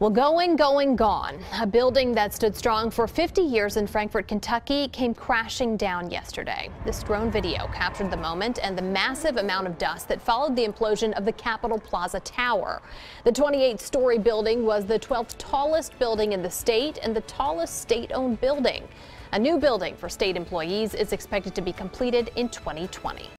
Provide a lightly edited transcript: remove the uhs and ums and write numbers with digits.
Well, going, gone. A building that stood strong for 50 years in Frankfort, Kentucky came crashing down yesterday. This drone video captured the moment and the massive amount of dust that followed the implosion of the Capitol Plaza Tower. The 28-story building was the 12th tallest building in the state and the tallest state-owned building. A new building for state employees is expected to be completed in 2020.